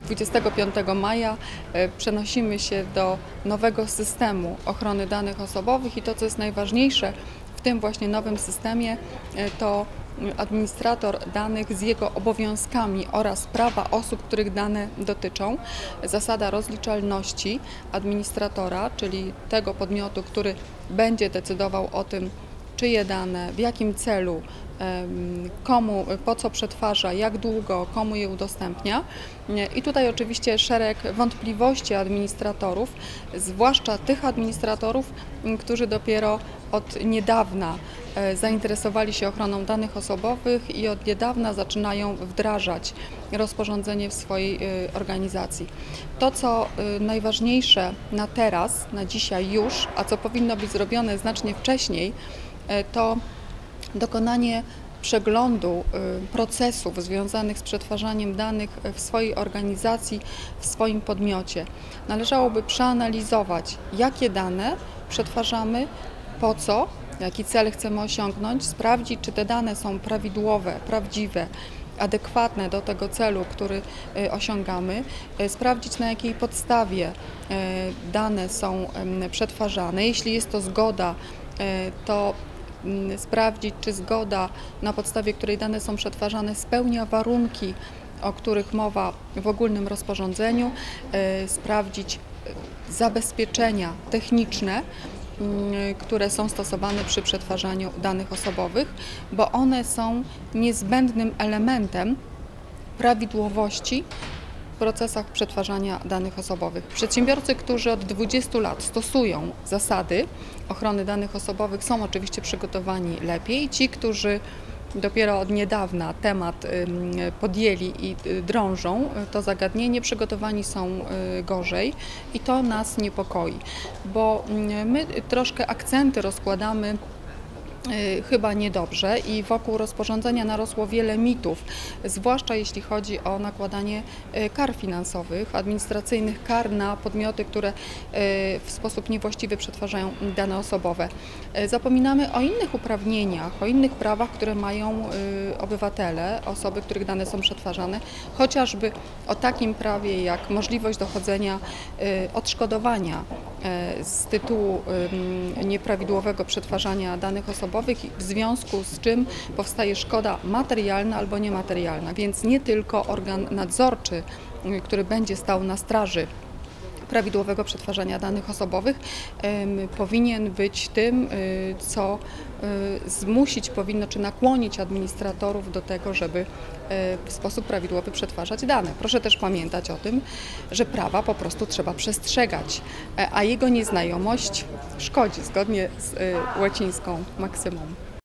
25 maja przenosimy się do nowego systemu ochrony danych osobowych i to, co jest najważniejsze w tym właśnie nowym systemie, to administrator danych z jego obowiązkami oraz prawa osób, których dane dotyczą. Zasada rozliczalności administratora, czyli tego podmiotu, który będzie decydował o tym, czyje dane, w jakim celu, komu, po co przetwarza, jak długo, komu je udostępnia. I tutaj oczywiście szereg wątpliwości administratorów, zwłaszcza tych administratorów, którzy dopiero od niedawna zainteresowali się ochroną danych osobowych i od niedawna zaczynają wdrażać rozporządzenie w swojej organizacji. To, co najważniejsze na teraz, na dzisiaj już, a co powinno być zrobione znacznie wcześniej, to dokonanie przeglądu procesów związanych z przetwarzaniem danych w swojej organizacji, w swoim podmiocie. Należałoby przeanalizować, jakie dane przetwarzamy, po co, jaki cel chcemy osiągnąć, sprawdzić, czy te dane są prawidłowe, prawdziwe, adekwatne do tego celu, który osiągamy, sprawdzić, na jakiej podstawie dane są przetwarzane. Jeśli jest to zgoda, to sprawdzić, czy zgoda, na podstawie której dane są przetwarzane, spełnia warunki, o których mowa w ogólnym rozporządzeniu, sprawdzić zabezpieczenia techniczne, które są stosowane przy przetwarzaniu danych osobowych, bo one są niezbędnym elementem prawidłowości w procesach przetwarzania danych osobowych. Przedsiębiorcy, którzy od 20 lat stosują zasady ochrony danych osobowych, są oczywiście przygotowani lepiej. Ci, którzy dopiero od niedawna temat podjęli i drążą to zagadnienie, przygotowani są gorzej i to nas niepokoi, bo my troszkę akcenty rozkładamy chyba niedobrze i wokół rozporządzenia narosło wiele mitów, zwłaszcza jeśli chodzi o nakładanie kar finansowych, administracyjnych kar na podmioty, które w sposób niewłaściwy przetwarzają dane osobowe. Zapominamy o innych uprawnieniach, o innych prawach, które mają obywatele, osoby, których dane są przetwarzane, chociażby o takim prawie jak możliwość dochodzenia odszkodowania z tytułu nieprawidłowego przetwarzania danych osobowych, w związku z czym powstaje szkoda materialna albo niematerialna, więc nie tylko organ nadzorczy, który będzie stał na straży prawidłowego przetwarzania danych osobowych, powinien być tym, co zmusić powinno, czy nakłonić administratorów do tego, żeby w sposób prawidłowy przetwarzać dane. Proszę też pamiętać o tym, że prawa po prostu trzeba przestrzegać, a jego nieznajomość szkodzi, zgodnie z łacińską maksymą.